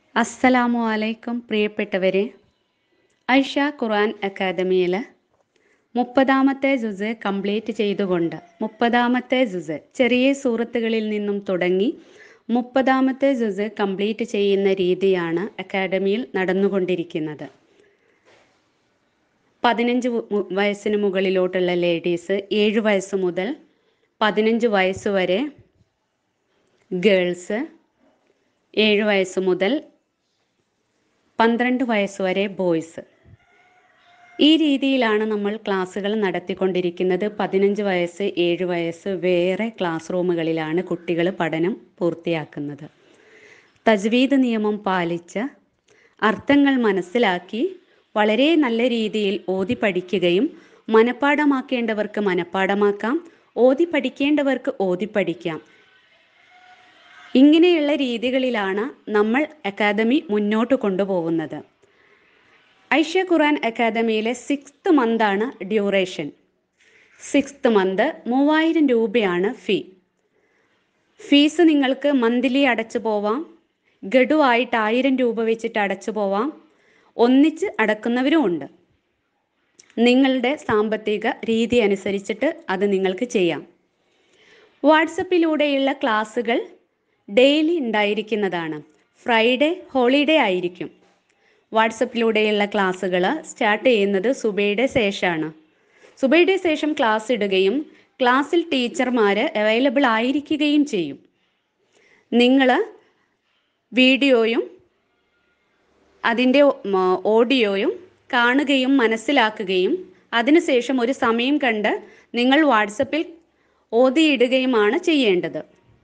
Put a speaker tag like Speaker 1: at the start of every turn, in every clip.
Speaker 1: അസ്സലാമു അലൈക്കും പ്രിയപ്പെട്ടവരെ. ഐഷ ഖുർആൻ അക്കാദമിയിൽ 30-ാമത്തെ ജുസ് കംപ്ലീറ്റ് ചെയ്തുകൊണ്ട് 30-ാമത്തെ ജുസ് ചെറിയ സൂറത്തുകളിൽ നിന്നും തുടങ്ങി 30-ാമത്തെ ജുസ് കംപ്ലീറ്റ് ചെയ്യുന്ന രീതിയാണ് അക്കാദമിയിൽ നടന്നുകൊണ്ടിരിക്കുന്നത്. 15 വയസ്സിന് മുകളിലോട്ടുള്ള ലേഡീസ്, 7 വയസ്സ് മുതൽ 15 വയസ്സ് വരെ ഗേൾസ്, 7 വയസ്സ് മുതൽ 12 വയസ്സ് വരെ ബോയ്സ്. ഈ രീതിയിലാണ് നമ്മൾ ക്ലാസ്സുകൾ നടത്തിക്കൊണ്ടിരിക്കുന്നത്. 15 വയസ്സ് 7 വയസ്സ് വേറെ ക്ലാസ് റൂമുകളിലാണ് കുട്ടികൾ പഠനം പൂർത്തിയാക്കുന്നത്. തജ്വീദ് നിയമം പാലിച്ച് അർത്ഥങ്ങൾ മനസ്സിലാക്കി വളരെ നല്ല രീതിയിൽ ഓതി പഠിക്കുകയും മനഃപ്പാഠമാക്കേണ്ടവർക്ക് മനഃപ്പാഠമാക്കാം, ഓതി പഠിക്കേണ്ടവർക്ക് ഓതി പഠിക്കാം. ഇങ്ങനെയുള്ള രീതികളിലാണ് നമ്മൾ അക്കാദമി മുന്നോട്ട് കൊണ്ടുപോകുന്നത്. ഐഷ ഖുർആൻ അക്കാദമിയിലെ 6th മന്താണ് ഡ്യൂറേഷൻ. 6th മന്ത് 3000 രൂപയാണ് ഫീസ്. നിങ്ങൾക്ക് മന്ത്ലി അടച്ചു പോവാം, ഗഡുവായിട്ട് 1000 രൂപ വെച്ചിട്ട് അടച്ചു പോവാം, ഒന്നിച്ച് അടക്കുന്നവരും ഉണ്ട്. നിങ്ങളുടെ സാമ്പത്തിക രീതി അനുസരിച്ചിട്ട് അത് നിങ്ങൾക്ക് ചെയ്യാം. വാട്സപ്പിലൂടെയുള്ള ക്ലാസ്സുകൾ ഡെയിലി ഉണ്ടായിരിക്കുന്നതാണ്. ഫ്രൈഡേ ഹോളിഡേ ആയിരിക്കും. വാട്സപ്പിലൂടെയുള്ള ക്ലാസ്സുകൾ സ്റ്റാർട്ട് ചെയ്യുന്നത് സുബൈയുടെ ശേഷമാണ്. സുബൈയുടെ ശേഷം ക്ലാസ് ഇടുകയും ക്ലാസ്സിൽ ടീച്ചർമാർ അവൈലബിൾ ആയിരിക്കുകയും ചെയ്യും. നിങ്ങൾ വീഡിയോയും അതിൻ്റെ ഓഡിയോയും കാണുകയും മനസ്സിലാക്കുകയും അതിനുശേഷം ഒരു സമയം കണ്ട് നിങ്ങൾ വാട്സപ്പിൽ ഓതിയിടുകയുമാണ് ചെയ്യേണ്ടത്.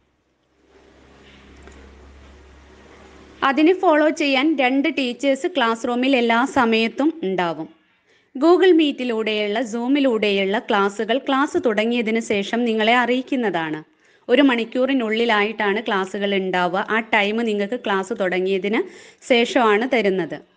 Speaker 1: അതിനെ ഫോളോ ചെയ്യാൻ 2 ടീച്ചേഴ്സ് ക്ലാസ് റൂമിൽ എല്ലാ സമയത്തും ഉണ്ടാവും. ഗൂഗിൾ മീറ്റിലൂടെയുള്ള സൂമിലൂടെയുള്ള ക്ലാസ് തുടങ്ങിയതിന് ശേഷം നിങ്ങളെ അറിയിക്കുന്നതാണ്. 1 മണിക്കൂറിനുള്ളിലായിട്ടാണ് ക്ലാസ്സുകൾ ഉണ്ടാവുക. ആ ടൈം നിങ്ങൾക്ക് ക്ലാസ് തുടങ്ങിയതിന് ശേഷമാണ് തരുന്നത്.